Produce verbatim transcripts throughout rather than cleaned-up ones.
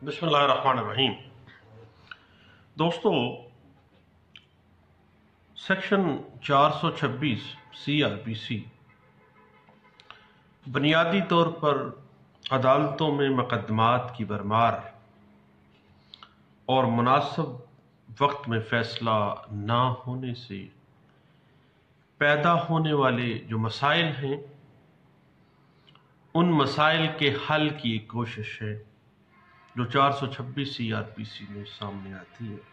बिस्मिल्लाहिर्रहमानिर्रहीम। दोस्तों, सेक्शन चार सौ छब्बीस सी आर पी सी बुनियादी तौर पर अदालतों में मुकदमात की भरमार और मुनासिब वक्त में फैसला ना होने से पैदा होने वाले जो मसाइल हैं, उन मसाइल के हल की एक कोशिश है जो चार सौ छब्बीस सी आर पी सी में सामने आती है।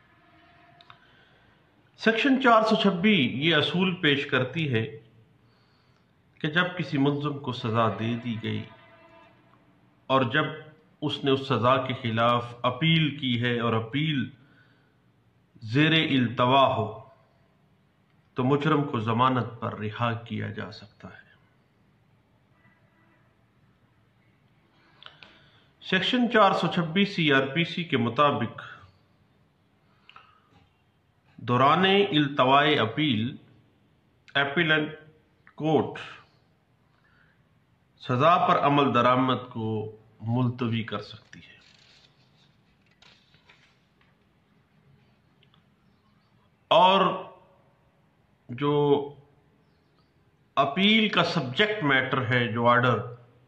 सेक्शन चार सौ छब्बीस ये असूल पेश करती है कि जब किसी मुल्ज़िम को सज़ा दे दी गई और जब उसने उस सज़ा के खिलाफ अपील की है और अपील ज़ेरे इल्तवा हो तो मुजरम को ज़मानत पर रिहा किया जा सकता है। सेक्शन चार सौ छब्बीस सी आर पी सी के मुताबिक दौराने इल्तवाए अपील एपीलेंट कोर्ट सजा पर अमल दरामद को मुलतवी कर सकती है। और जो अपील का सब्जेक्ट मैटर है, जो ऑर्डर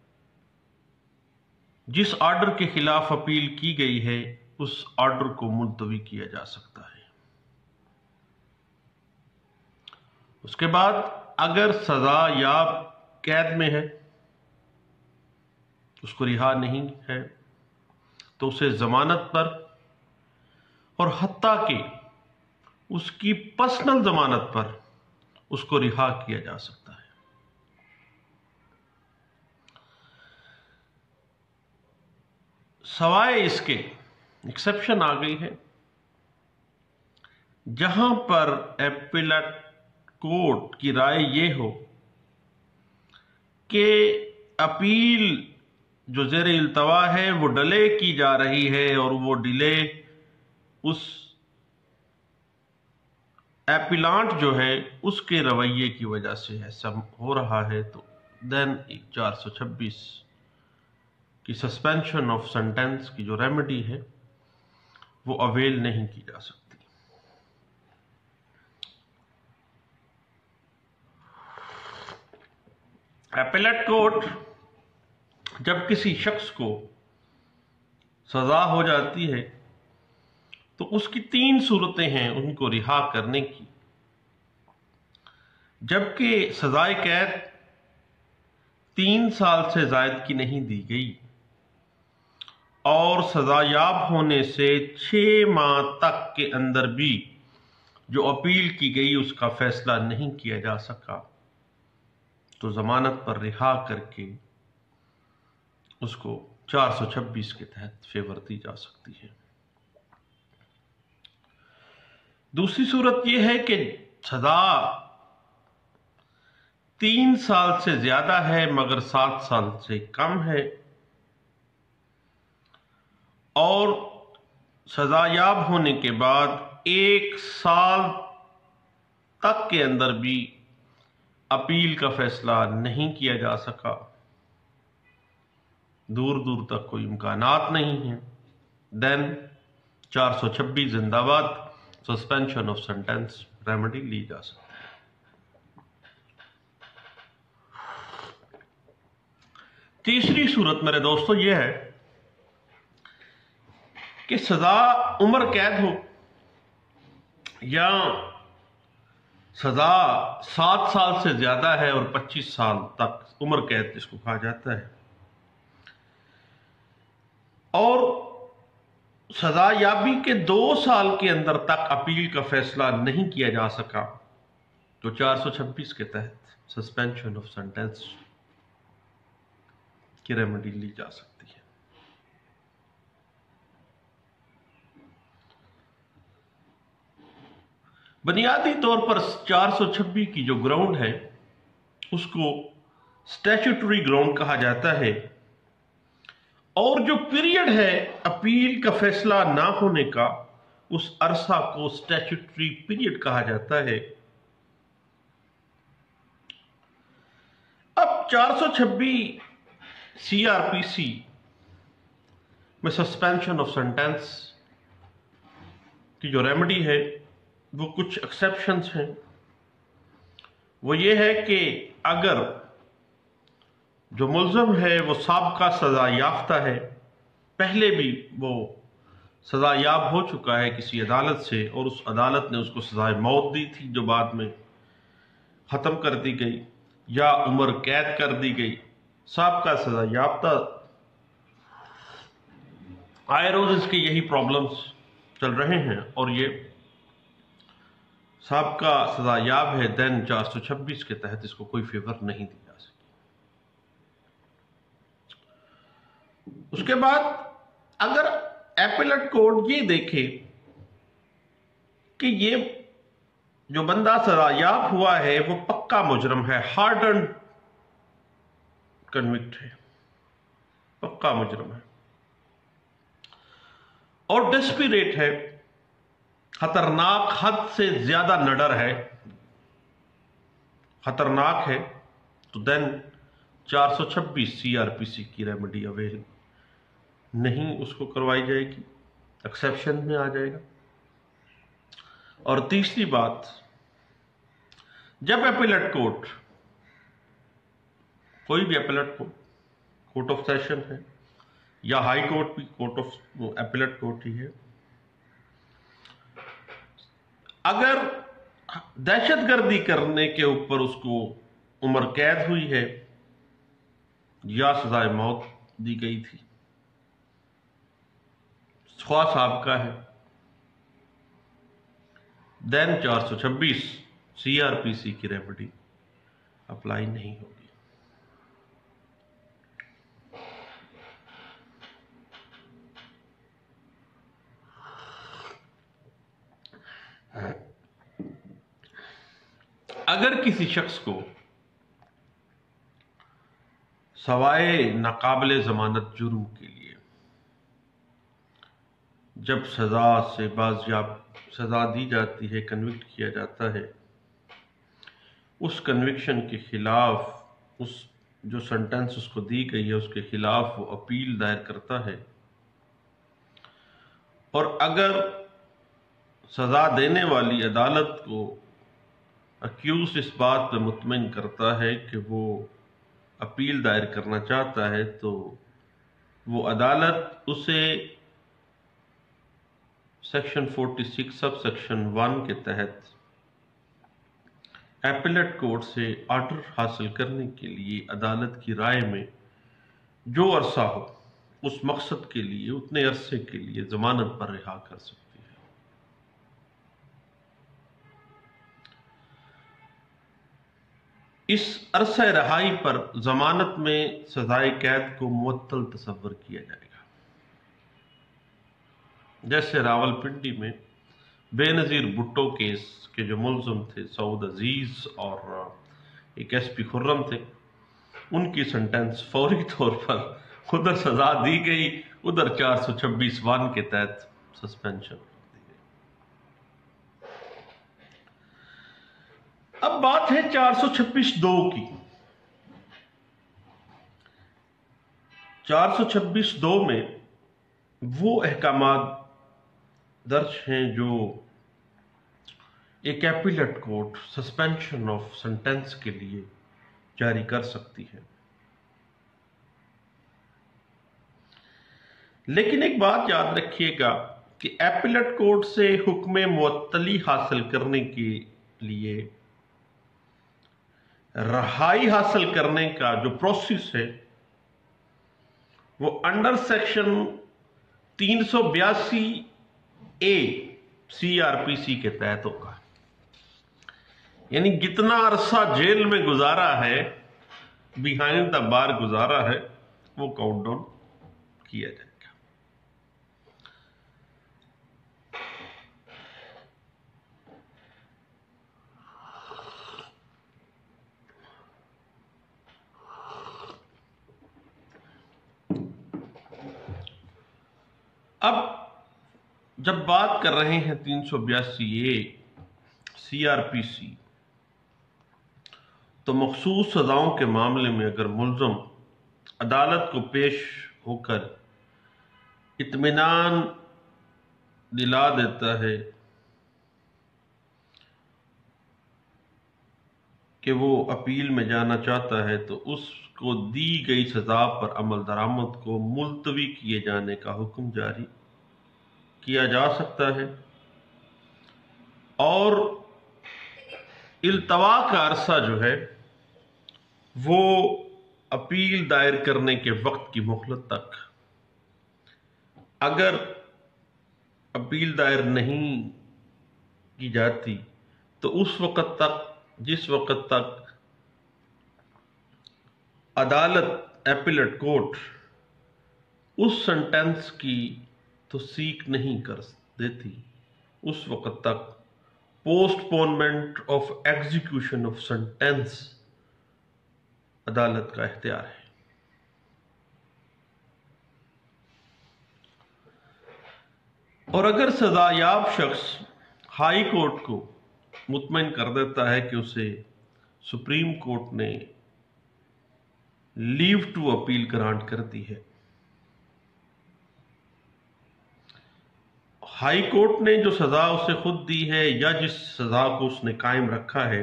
जिस ऑर्डर के खिलाफ अपील की गई है, उस ऑर्डर को मुलतवी किया जा सकता है। उसके बाद अगर सजा या कैद में है, उसको रिहा नहीं है, तो उसे जमानत पर और हत्ता के उसकी पर्सनल जमानत पर उसको रिहा किया जा सकता है। सवाए इसके एक्सेप्शन आ गई है जहां पर एपीलेट कोर्ट की राय यह हो कि अपील जो ज़ेरे इल्तवा है वो डिले की जा रही है और वो डिले उस एपीलांट जो है उसके रवैये की वजह से ऐसा हो रहा है, तो देन चार सौ छब्बीस की सस्पेंशन ऑफ सेंटेंस की जो रेमेडी है वो अवेल नहीं की जा सकती। एपीलेट कोर्ट जब किसी शख्स को सजा हो जाती है तो उसकी तीन सूरतें हैं उनको रिहा करने की। जबकि सजाए कैद तीन साल से जायद की नहीं दी गई और सजायाब होने से छह माह तक के अंदर भी जो अपील की गई उसका फैसला नहीं किया जा सका, तो जमानत पर रिहा करके उसको चार सौ छब्बीस के तहत फेवर दी जा सकती है। दूसरी सूरत यह है कि सजा तीन साल से ज्यादा है मगर सात साल से कम है और सजायाब होने के बाद एक साल तक के अंदर भी अपील का फैसला नहीं किया जा सका, दूर दूर तक कोई इम्कानात नहीं है, देन चार सौ छब्बीस जिंदाबाद, सस्पेंशन ऑफ सेंटेंस रेमेडी ली जा सकती है। तीसरी सूरत मेरे दोस्तों यह है कि सजा उम्र कैद हो या सजा सात साल से ज्यादा है और पच्चीस साल तक उम्र कैद जिसको कहा जाता है, और सजायाबी के दो साल के अंदर तक अपील का फैसला नहीं किया जा सका, तो चार सौ छब्बीस के तहत सस्पेंशन ऑफ सेंटेंस की रेमेडी ली जा सकती है। बुनियादी तौर पर चार सौ छब्बीस की जो ग्राउंड है उसको स्टैट्यूटरी ग्राउंड कहा जाता है और जो पीरियड है अपील का फैसला ना होने का, उस अरसा को स्टैट्यूटरी पीरियड कहा जाता है। अब चार सौ छब्बीस सी आर पी सी में सस्पेंशन ऑफ सेंटेंस की जो रेमेडी है वो कुछ एक्सेप्शंस हैं। वो ये है कि अगर जो मुल्ज़म है वो साबका सजा याफ्ता है, पहले भी वो सजा याब हो चुका है किसी अदालत से और उस अदालत ने उसको सजाए मौत दी थी जो बाद में ख़त्म कर दी गई, या उम्र कैद कर दी गई, साबका सजा याफ्ता, आए रोज इसके यही प्रॉब्लम्स चल रहे हैं और ये साबका सजा याब है, देन चार सौ छब्बीस के तहत इसको कोई फेवर नहीं दी जा सकती। उसके बाद अगर एपेलेट कोर्ट ये देखे कि ये जो बंदा सजायाब हुआ है वो पक्का मुजरम है, हार्डन कन्विक्ट है, पक्का मुजरम है और डेस्परेट है, खतरनाक, हद से ज्यादा नडर है, खतरनाक है, तो देन चार सौ छब्बीस सीआरपीसी की रेमेडी अवेल नहीं उसको करवाई जाएगी, एक्सेप्शन में आ जाएगा। और तीसरी बात, जब एपेलेट कोर्ट, कोई भी appellate court, court of session है या हाई कोर्ट भी कोर्ट ऑफ एपेलेट कोर्ट ही है, अगर दहशतगर्दी करने के ऊपर उसको उम्र कैद हुई है या सजाए मौत दी गई थी, ख्वाह साहब का है, देन चार सौ छब्बीस सीआरपीसी की रेमेडी अप्लाई नहीं होगी। अगर किसी शख्स को सवाए नाकाबिले जमानत जुर्म के लिए जब सजा से बाजियाब सजा दी जाती है, कन्विक्ट किया जाता है, उस कन्विक्शन के खिलाफ, उस जो सेंटेंस उसको दी गई है उसके खिलाफ वो अपील दायर करता है, और अगर सजा देने वाली अदालत को अक्यूज इस बात पर मुतमिन करता है कि वो अपील दायर करना चाहता है, तो वो अदालत उसे सेक्शन छियालीस सब सेक्शन वन के तहत एपेलेट कोर्ट से ऑर्डर हासिल करने के लिए अदालत की राय में जो अरसा हो उस मकसद के लिए, उतने अरसे के लिए जमानत पर रिहा कर सकती है। इस अरसे रहाई पर जमानत में सजाए कैद को मुअत्तल तसव्वुर किया जाएगा। जैसे रावलपिंडी में बेनजीर भुट्टो केस के जो मुल्ज़िम थे सऊद अजीज और एक एसपी खुर्रम थे, उनकी सेंटेंस फौरी तौर पर उधर सजा दी गई, उधर चार सौ छब्बीस वन के तहत सस्पेंशन दी गई। अब बात है चार सौ छब्बीस दो की। चार सौ छब्बीस दो में वो अहकामात दर्ज हैं जो एक appellate court suspension of sentence के लिए जारी कर सकती है। लेकिन एक बात याद रखिएगा कि एपेलेट कोर्ट से हुक्म मुअत्तली हासिल करने के लिए रहाई हासिल करने का जो प्रोसेस है वो अंडर सेक्शन तीन सौ बयासी ए सीआरपीसी के तहत होगा। यानी जितना अरसा जेल में गुजारा है, बिहाइंड द बार गुजारा है, वो काउंट डाउन किया जाएगा। अब जब बात कर रहे हैं तीन सौ बयासी ए सीआरपीसी, तो मखसूस सजाओं के मामले में अगर मुल्ज़म अदालत को पेश होकर इत्मीनान दिला देता है कि वो अपील में जाना चाहता है, तो उसको दी गई सजा पर अमल दरामद को मुलतवी किए जाने का हुक्म जारी किया जा सकता है। और इल्तवा का अरसा जो है वो अपील दायर करने के वक्त की मोहलत तक, अगर अपील दायर नहीं की जाती तो उस वक्त तक जिस वक्त तक अदालत एपीलेट कोर्ट उस सेंटेंस की तौसीक नहीं कर देती, उस वक्त तक postponement of execution of sentence अदालत का इख्तियार है। और अगर सजायाब शख्स हाई कोर्ट को मुतमईन कर देता है कि उसे सुप्रीम कोर्ट ने लीव टू अपील ग्रांट कर दी है, हाई कोर्ट ने जो सजा उसे खुद दी है या जिस सजा को उसने कायम रखा है,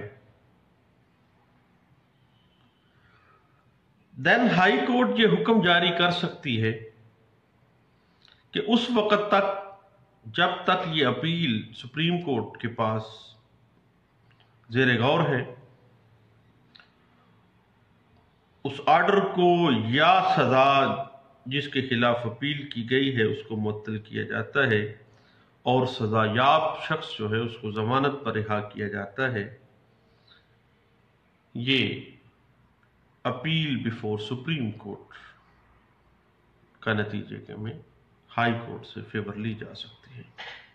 देन हाई कोर्ट ये हुक्म जारी कर सकती है कि उस वक्त तक जब तक ये अपील सुप्रीम कोर्ट के पास जेर गौर है, उस ऑर्डर को या सजा जिसके खिलाफ अपील की गई है उसको मुअत्तल किया जाता है और सजायाब शख्स जो है उसको जमानत पर रिहा किया जाता है। ये अपील बिफोर सुप्रीम कोर्ट का नतीजे के में हाई कोर्ट से फेवर ली जा सकती है।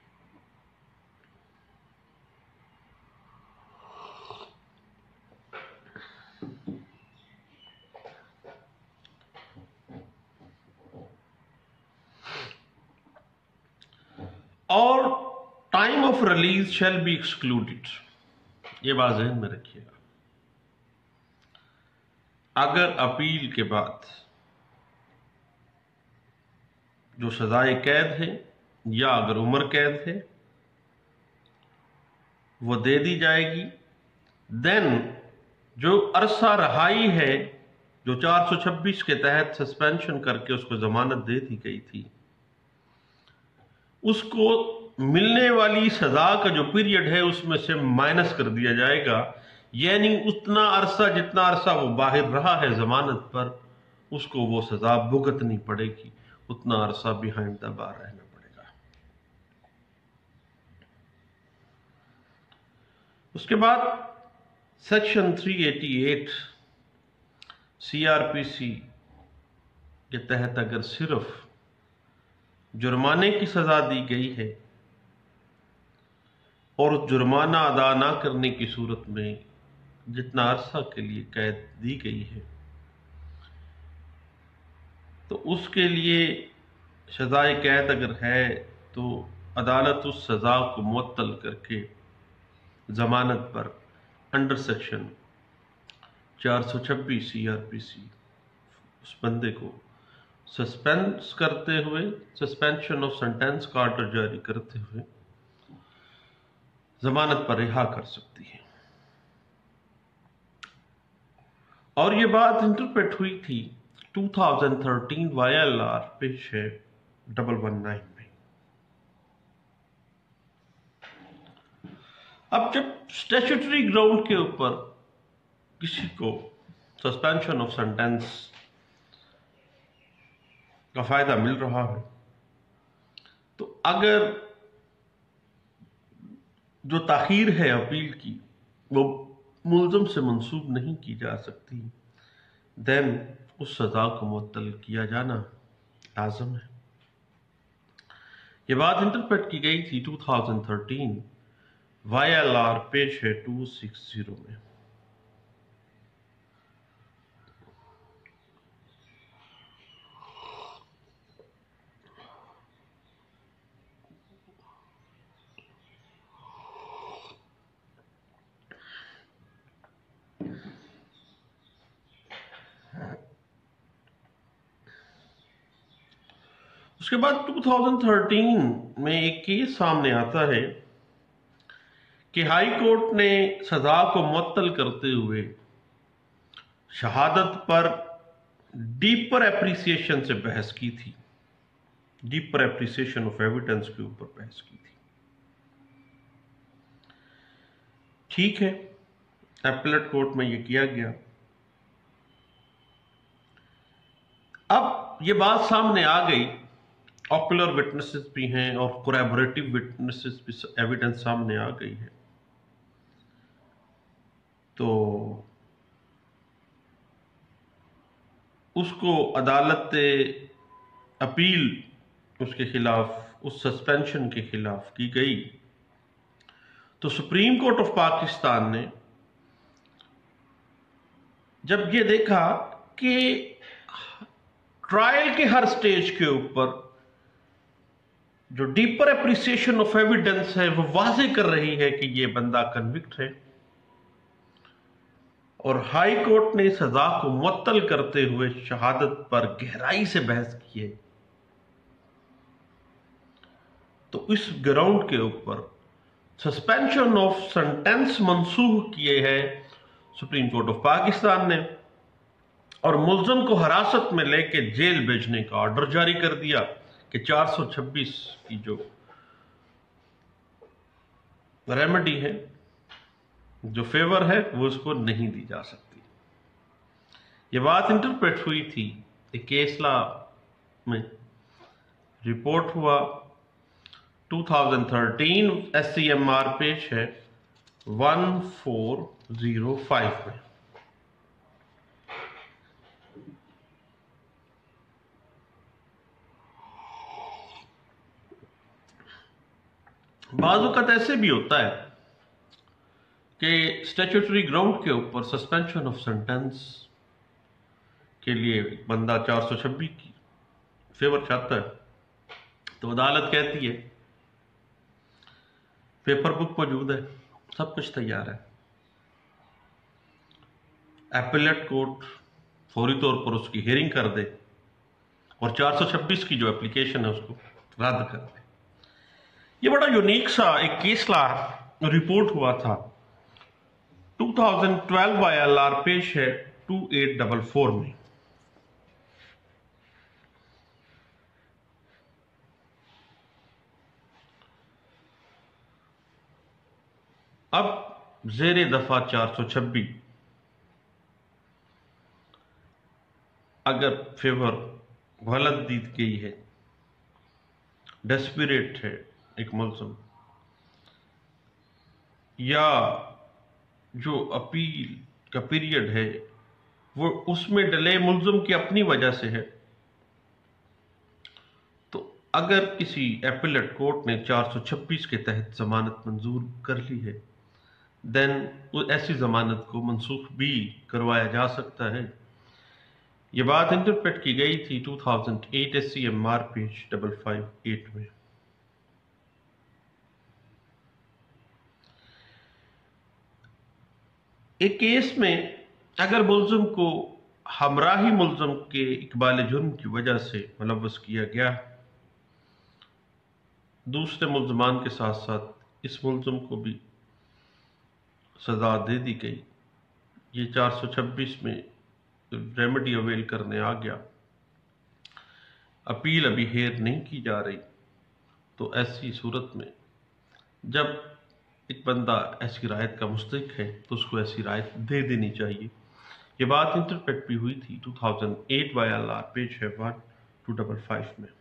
और time of release shall be excluded, ये बात ज़हन में रखिएगा। अगर अपील के बाद जो सजाए कैद है या अगर उम्र कैद है वो दे दी जाएगी, देन जो अरसा रहाई है जो चार सौ छब्बीस के तहत सस्पेंशन करके उसको जमानत दे दी गई थी, उसको मिलने वाली सजा का जो पीरियड है उसमें से माइनस कर दिया जाएगा। यानी उतना अरसा जितना अरसा वो बाहर रहा है जमानत पर, उसको वो सजा भुगतनी पड़ेगी, उतना अरसा बिहाइंड द बार रहना पड़ेगा। उसके बाद सेक्शन तीन सौ अट्ठासी सी आर पी सी के तहत अगर सिर्फ जुर्माने की सजा दी गई है और जुर्माना अदा ना करने की सूरत में जितना अरसा के लिए कैद दी गई है, तो उसके लिए सजाए कैद अगर है तो अदालत उस सजा को मुअत्तल करके जमानत पर अंडर सेक्शन चार सौ छब्बीस सी आर पी सी उस बंदे को सस्पेंस करते हुए, सस्पेंशन ऑफ सेंटेंस का ऑर्डर जारी करते हुए जमानत पर रिहा कर सकती है। और ये बात इंटरप्रेट हुई थी दो हज़ार तेरह वाई एल आर पेश है डबल वन नाइन में। अब जब स्टैट्यूटरी ग्राउंड के ऊपर किसी को सस्पेंशन ऑफ सेंटेंस का फायदा मिल रहा है, तो अगर जो ताखीर है अपील की वो मुल्ज़म से मंसूब नहीं की जा सकती, देन उस सजा को मुअत्तल किया जाना लाज़िम है। ये बात इंटरप्रेट की गई थी दो हज़ार तेरह वाई एल आर पेश है दो सौ साठ में। उसके बाद दो हज़ार तेरह में एक केस सामने आता है कि हाई कोर्ट ने सजा को मुअत्तल करते हुए शहादत पर डीपर एप्रिसिएशन से बहस की थी, डीपर एप्रिसिएशन ऑफ एविडेंस के ऊपर बहस की थी। ठीक है, एपेलेट कोर्ट में यह किया गया। अब यह बात सामने आ गई, ऑक्यूलर विटनेसेस भी हैं और कोलैबोरेटिव विटनेसेस भी, एविडेंस सामने आ गई है। तो उसको अदालत अपील उसके खिलाफ, उस सस्पेंशन के खिलाफ की गई। तो सुप्रीम कोर्ट ऑफ पाकिस्तान ने जब ये देखा कि ट्रायल के हर स्टेज के ऊपर जो डीपर एप्रिसिएशन ऑफ एविडेंस है वो वाज़ेह कर रही है कि ये बंदा कन्विक्ट है, और हाई कोर्ट ने सजा को मुअत्तल करते हुए शहादत पर गहराई से बहस की है, तो इस ग्राउंड के ऊपर सस्पेंशन ऑफ सेंटेंस मंसूख किए हैं सुप्रीम कोर्ट ऑफ पाकिस्तान ने, और मुल्ज़म को हिरासत में लेके जेल भेजने का ऑर्डर जारी कर दिया कि चार सौ छब्बीस की जो रेमेडी है, जो फेवर है, वो उसको नहीं दी जा सकती। ये बात इंटरप्रेट हुई थी एक केस लॉ में, रिपोर्ट हुआ दो हज़ार तेरह, एस सी एम आर पेश है चौदह सौ पाँच में। बाज़ औक़ात ऐसे भी होता है कि स्टैट्यूटरी ग्राउंड के ऊपर सस्पेंशन ऑफ सेंटेंस के लिए बंदा चार सौ छब्बीस की फेवर चाहता है, तो अदालत कहती है पेपर बुक मौजूद है, सब कुछ तैयार है, एपेलेट कोर्ट फौरी तौर पर उसकी हियरिंग कर दे और चार सौ छब्बीस की जो एप्लीकेशन है उसको रद्द कर दे। ये बड़ा यूनिक सा एक केस लॉ रिपोर्ट हुआ था, दो हज़ार बारह आई एल आर पेश है अट्ठाईस सौ चौवालीस में। अब जेरे दफा चार सौ छब्बीस अगर फेवर गलत दी गई है, डेस्परेट है एक मुल्ज़िम, या जो अपील का पीरियड है वो उसमें डिले मुल्ज़िम की अपनी वजह से है, तो अगर किसी एपेलेट कोर्ट ने चार सौ छब्बीस के तहत जमानत मंजूर कर ली है, देन ऐसी जमानत को मनसूख भी करवाया जा सकता है। ये बात इंटरप्रेट की गई थी दो हज़ार आठ S C M R page five five eight में। एक केस में अगर मुल्ज़िम को हमराही मुल्ज़िम के इकबाल जुर्म की वजह से मुलव्वस किया गया, दूसरे मुल्ज़मान के साथ साथ इस मुल्ज़िम को भी सजा दे दी गई, ये चार सौ छब्बीस में रेमेडी अवेल करने आ गया, अपील अभी हेयर नहीं की जा रही, तो ऐसी सूरत में जब एक बंदा ऐसी रायत का मुस्तहिक है तो उसको ऐसी रायत दे देनी चाहिए। ये बात इंटरप्रेट भी हुई थी दो हज़ार आठ वाई एल आर पेज है वन टू डबल फाइव में।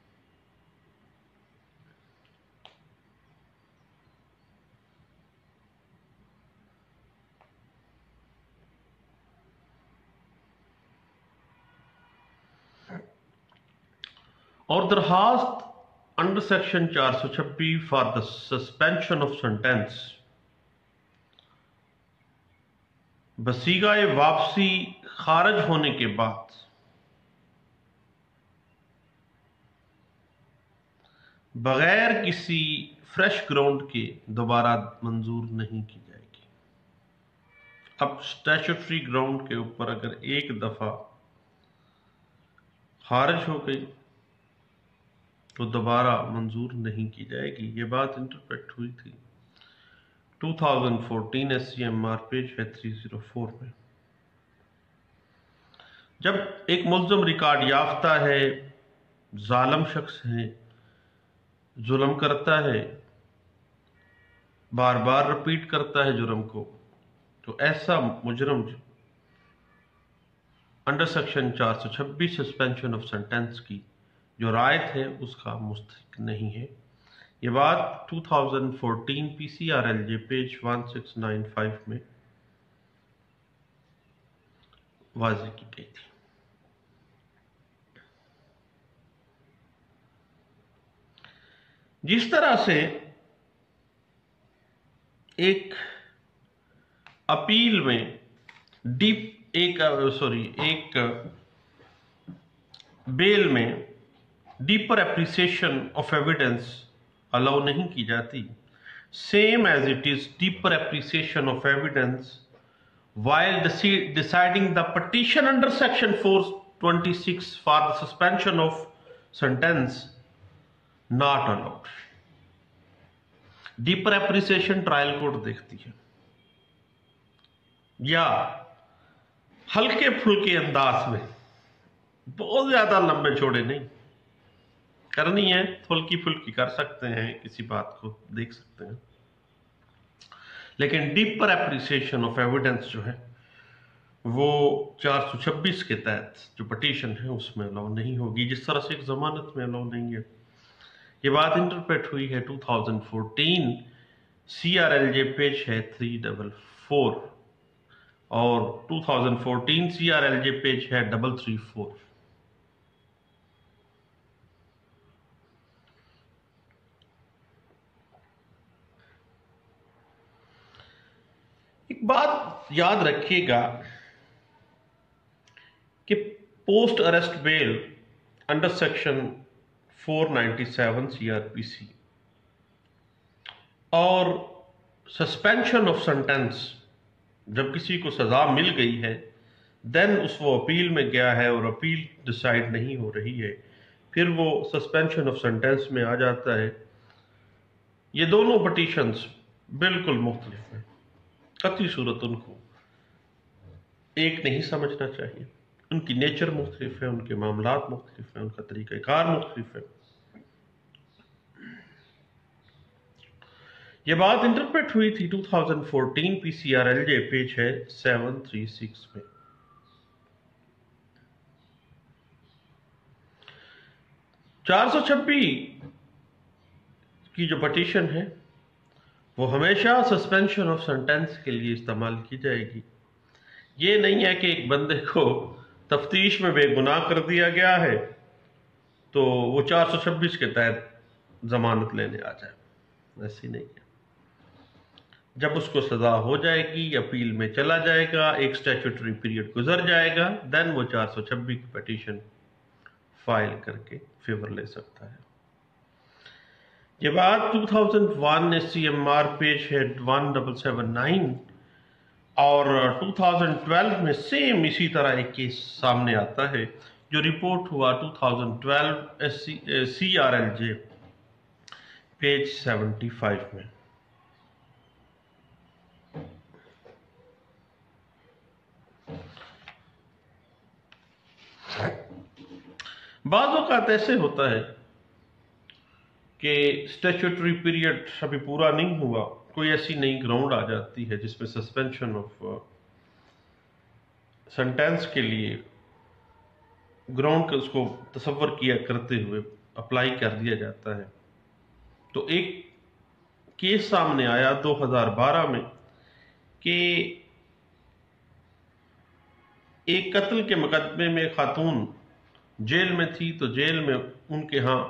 और दरखास्त अंडर सेक्शन चार सौ छब्बीस for the suspension of sentence बसीगाए वापसी खारिज होने के बाद बगैर किसी फ्रेश ग्राउंड के दोबारा मंजूर नहीं की जाएगी। अब स्टैट्यूटरी ग्राउंड के ऊपर अगर एक दफा खारिज हो गई तो दोबारा मंजूर नहीं की जाएगी। ये बात इंटरप्रेट हुई थी दो हज़ार चौदह S C M R page है तीन सौ चार में। जब एक मुल्ज़िम रिकॉर्ड याफ्ता है, जालिम शख्स है, जुल्म करता है, बार बार रिपीट करता है जुर्म को, तो ऐसा मुजरम अंडर सेक्शन चार सौ छब्बीस सस्पेंशन ऑफ सेंटेंस की जो रायत है उसका मुस्तहिक नहीं है। ये बात दो हज़ार चौदह P C R L J page सोलह सौ पचानवे में वाज़ेह की गई थी। जिस तरह से एक अपील में डीप एक सॉरी एक बेल में deeper appreciation of evidence allow नहीं की जाती, same as it is deeper appreciation of evidence while deciding the petition under section four twenty-six for the suspension of sentence not allowed। Deeper appreciation trial court देखती है या हल्के फुल्के अंदाज में, बहुत ज्यादा लंबे छोड़े नहीं करनी है, फुल्की फुल्की कर सकते हैं, किसी बात को देख सकते हैं, लेकिन डीपर एप्रिसिएशन ऑफ एविडेंस जो है वो चार सौ छब्बीस के तहत जो पटिशन है उसमें अलाउ नहीं होगी, जिस तरह से एक जमानत में अलाउ नहीं है। ये बात इंटरप्रेट हुई है दो हज़ार चौदह C R L J page है तीन सौ चौवालीस और दो हज़ार चौदह C R L J page है तीन सौ चौंतीस। एक बात याद रखिएगा कि post arrest bail under section चार सौ सत्तानवे सी आर पी सी और सस्पेंशन ऑफ सेंटेंस, जब किसी को सजा मिल गई है देन उस वो अपील में गया है और अपील डिसाइड नहीं हो रही है, फिर वो सस्पेंशन ऑफ सेंटेंस में आ जाता है। ये दोनों पटिशंस बिल्कुल मुख्तलिफ हैं, कतई सूरत उनको एक नहीं समझना चाहिए, उनकी नेचर मुख्तलिफ है, उनके मामलात मुख्तलिफ हैं, उनका तरीक़ाकार मुख्तलिफ है। यह बात इंटरप्रेट हुई थी दो हज़ार चौदह P C R L J page है सात सौ छत्तीस में। चार सौ छब्बीस की जो पटिशन है वो हमेशा सस्पेंशन ऑफ सेंटेंस के लिए इस्तेमाल की जाएगी। ये नहीं है कि एक बंदे को तफ्तीश में बेगुनाह कर दिया गया है तो वो चार सौ छब्बीस के तहत जमानत लेने आ जाए, ऐसी नहीं है। जब उसको सजा हो जाएगी, अपील में चला जाएगा, एक स्टैट्यूटरी पीरियड गुजर जाएगा, देन वो चार सौ छब्बीस की पटिशन फाइल करके फेवर ले सकता है। ये बात दो हज़ार एक S C M R page है एक सौ उन्यासी और दो हज़ार बारह में सेम इसी तरह एक केस सामने आता है जो रिपोर्ट हुआ दो हज़ार बारह S C R L J page पचहत्तर में। बाज़ औक़ात ऐसे होता है कि स्टैट्यूटरी पीरियड अभी पूरा नहीं हुआ, कोई ऐसी नई ग्राउंड आ जाती है जिसमें सस्पेंशन ऑफ सेंटेंस के लिए ग्राउंड का उसको तसव्वुर किया करते हुए अप्लाई कर दिया जाता है। तो एक केस सामने आया दो हज़ार बारह में कि एक कत्ल के मुकदमे में खातून जेल में थी, तो जेल में उनके यहाँ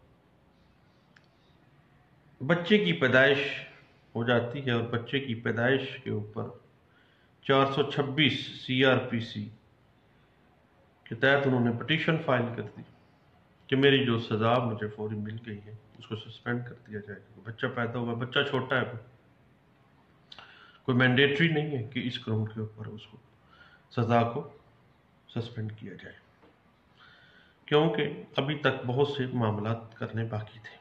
बच्चे की पैदाइश हो जाती है और बच्चे की पैदाइश के ऊपर चार सौ छब्बीस सी आर पी सी के तहत उन्होंने पटिशन फाइल कर दी कि मेरी जो सजा मुझे फौरी मिल गई है उसको सस्पेंड कर दिया जाएगा। बच्चा पैदा हुआ, बच्चा छोटा है, कोई मैंडेटरी नहीं है कि इस ग्राउंड के ऊपर उसको सजा को सस्पेंड किया जाए। क्योंकि अभी तक बहुत से मामला करने बाकी थे।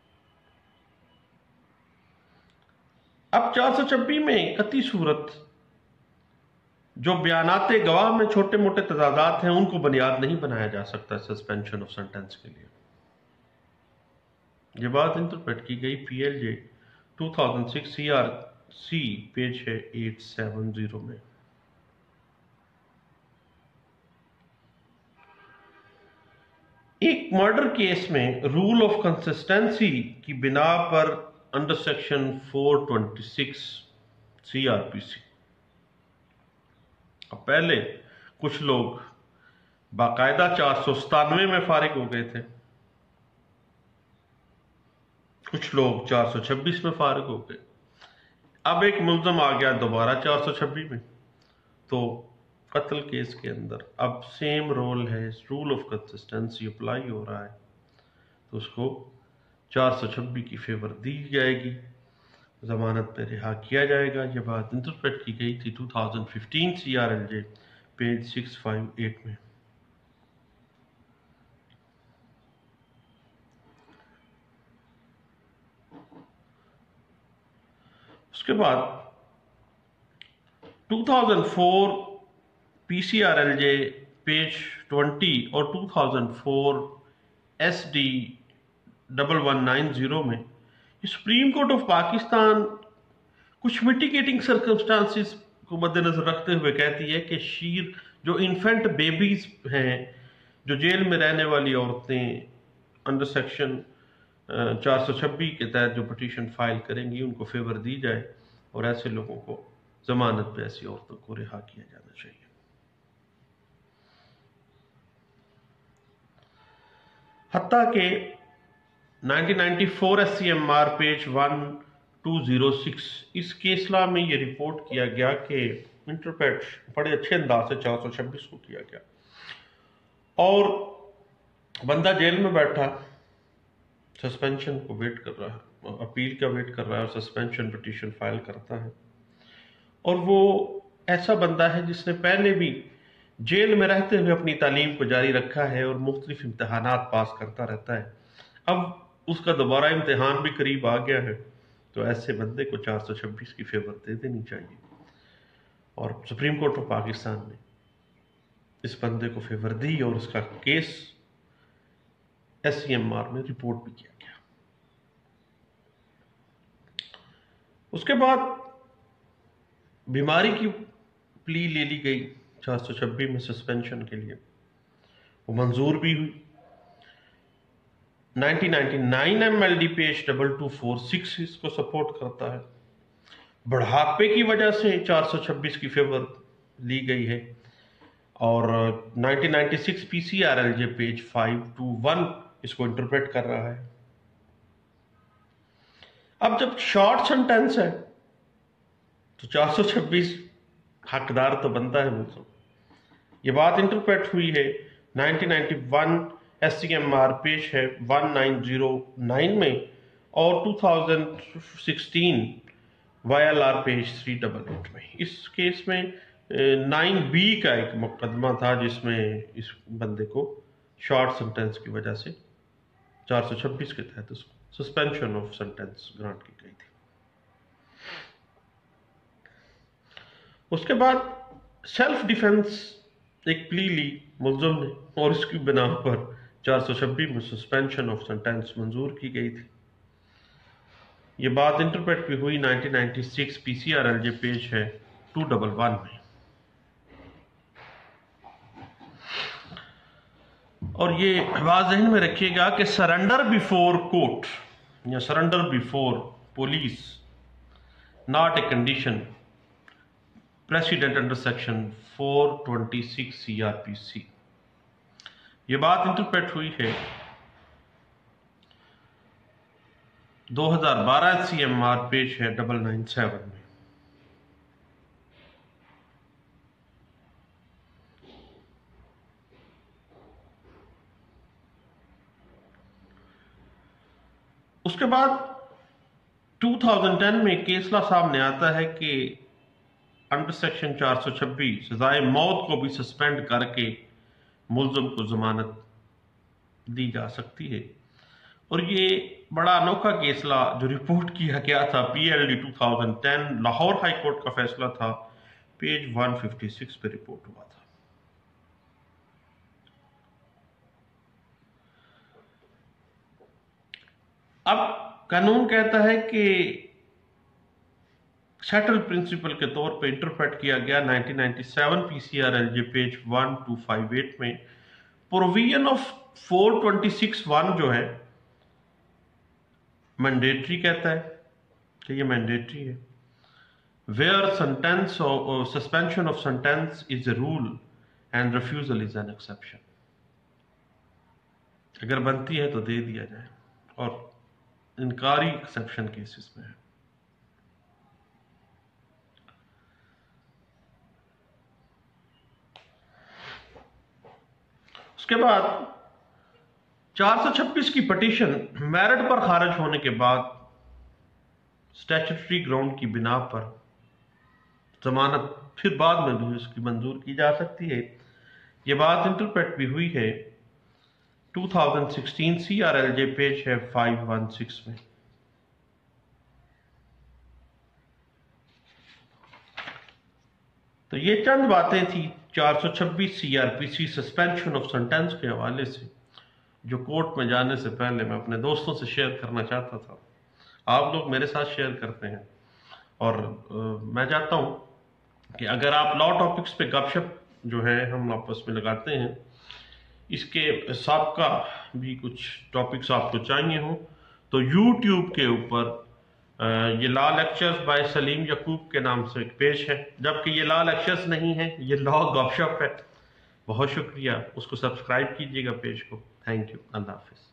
अब चार सौ छब्बीस में कतई सूरत जो बयानाते गवाह में छोटे मोटे तजादात हैं उनको बुनियाद नहीं बनाया जा सकता सस्पेंशन ऑफ सेंटेंस के लिए। ये बात इंटरप्रेट की गई P L J two thousand six C R C page है एट सेवन जीरो में। एक मर्डर केस में रूल ऑफ कंसिस्टेंसी की बिना पर under section four twenty six C R P C, अब पहले कुछ लोग बाकायदा चार सौ सतानवे में फारिग हो गए थे, कुछ लोग चार सौ छब्बीस में फारिग हो गए। अब एक मुल्ज़म आ गया दोबारा चार सौ छब्बीस में, तो कत्ल केस के अंदर अब सेम रोल है, रूल ऑफ कंसिस्टेंसी अप्लाई हो रहा है, तो उसको चार सौ छब्बीस की फेवर दी जाएगी, जमानत पे रिहा किया जाएगा। ये बात इंटरप्रेट की गई थी two thousand fifteen C R L J page six five eight में। उसके बाद two thousand four P C R L J page twenty और two thousand four S D double one nine zero में Supreme Court of Pakistan कुछ mitigating circumstances को मद्देनजर रखते हुए कहती है कि शीर जो इन्फेंट बेबीज हैं, जो जेल में रहने वाली औरतें अंडर सेक्शन चार सौ छब्बीस के तहत जो पिटीशन फाइल करेंगी उनको फेवर दी जाए और ऐसे लोगों को जमानत पे ऐसी औरतों को रिहा किया जाना चाहिए। हत्ता के nineteen ninety four S C M R page one two zero six इस केसला में ये रिपोर्ट किया गया कि इंटरप्रेट बड़े अच्छे अंदाज से चार सौ छब्बीस को किया गया और बंदा जेल में बैठा सस्पेंशन को वेट कर रहा है, अपील का वेट कर रहा है और सस्पेंशन पिटीशन फाइल करता है, और वो ऐसा बंदा है जिसने पहले भी जेल में रहते हुए अपनी तालीम को जारी रखा है और मुख्तलिफ इम्तहानात पास करता रहता है। अब उसका दोबारा इम्तिहान भी करीब आ गया है, तो ऐसे बंदे को चार सौ छब्बीस की फेवर दे देनी चाहिए और सुप्रीम कोर्ट ऑफ पाकिस्तान ने इस बंदे को फेवर दी और उसका case S C M R में रिपोर्ट भी किया गया। उसके बाद बीमारी की प्ली ले ली गई चार सौ छब्बीस में सस्पेंशन के लिए, वो मंजूर भी हुई। Nineteen ninety nine M L D page double two four six इसको सपोर्ट करता है। बढ़ापे की वजह से चार सौ छब्बीस की फेवर ली गई है और nineteen ninety six P C R L J page five two one इसको इंटरप्रेट कर रहा है। अब जब शॉर्ट सेंटेंस है तो चार सौ छब्बीस हकदार तो बनता है मुझसे। ये बात इंटरप्रेट हुई है nineteen ninety one S C M R page है वन नाइन जीरो नाइन में और two thousand sixteen Y L R page three double eight में। इस केस में नाइन बी का एक मुकदमा था जिसमें इस बंदे को शॉर्ट सेंटेंस की वजह से चार सौ छब्बीस के तहत उसको सस्पेंशन ऑफ सेंटेंस ग्रांट की गई थी। उसके बाद सेल्फ डिफेंस एक प्ली ली मुल्ज़िम ने और इसकी बिना पर चार सौ छब्बीस में सस्पेंशन ऑफ सेंटेंस मंजूर की गई थी। ये बात इंटरप्रेट भी हुई nineteen ninety six P C R L J page है टू डबल वन में। और ये बात ज़हन में रखिएगा कि सरेंडर बिफोर कोर्ट या surrender before police not a condition precedent under section four twenty six C R P C. ये बात इंटरप्रेट हुई है दो हज़ार बारह सी एम आर पेज है डबल नाइन सेवन में। उसके बाद टू थाउजेंड टेन में केसला सामने आता है कि अंडर सेक्शन चार सौ छब्बीस सजाए मौत को भी सस्पेंड करके मुल्ज़िम को जमानत दी जा सकती है। और ये बड़ा अनोखा केसला जो रिपोर्ट किया गया था P L D two thousand ten, Lahore high court का फैसला था, पेज एक सौ छप्पन पे रिपोर्ट हुआ था। अब कानून कहता है कि सेटल प्रिंसिपल के तौर पे इंटरप्रेट किया गया nineteen ninety seven P C R L J page बारह सौ अट्ठावन में, provision of four twenty six one जो है मैंडेटरी कहता है कि ये मैंडेटरी है। वेयर सेंटेंस और suspension of sentence is a rule and refusal is an exception. अगर बनती है तो दे दिया जाए, और इनकारी एक्सेप्शन केसेस में है। उसके बाद चार सौ छब्बीस की पिटीशन मेरिट पर खारिज होने के बाद स्टैट्यूटरी ग्राउंड की बिना पर जमानत फिर बाद में भी उसकी मंजूर की जा सकती है। ये बात इंटरप्रेट भी हुई है two thousand sixteen C R L J page है फाइव वन सिक्स में। तो ये चंद बातें थी चार सौ छब्बीस C R P C suspension of sentence के हवाले से, जो कोर्ट में जाने से पहले मैं अपने दोस्तों से शेयर करना चाहता था। आप लोग मेरे साथ शेयर करते हैं, और आ, मैं चाहता हूं कि अगर आप लॉ टॉपिक्स पे गपशप जो है हम आपस में लगाते हैं, इसके सबका भी कुछ टॉपिक्स आपको चाहिए हो तो यूट्यूब के ऊपर ये law lectures by Saleem Yakub के नाम से एक पेज है, जबकि ये लॉ लेक्चर्स नहीं है, ये लॉ गपशप है। बहुत शुक्रिया, उसको सब्सक्राइब कीजिएगा पेज को। Thank you, Allah Hafiz.